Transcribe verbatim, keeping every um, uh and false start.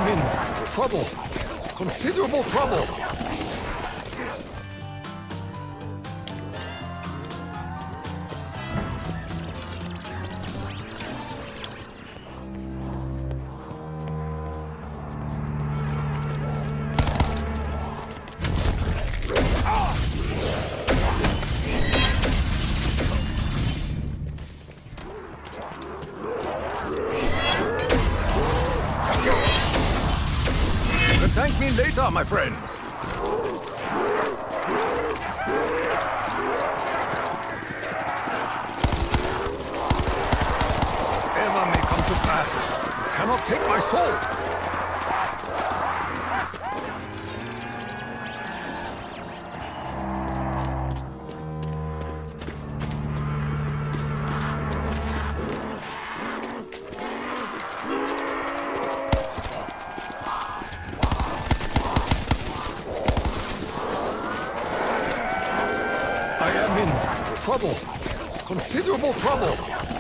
am in trouble. Considerable trouble. Thank me later, my friends. Whatever may come to pass, you cannot take my soul. I am in trouble. Considerable trouble.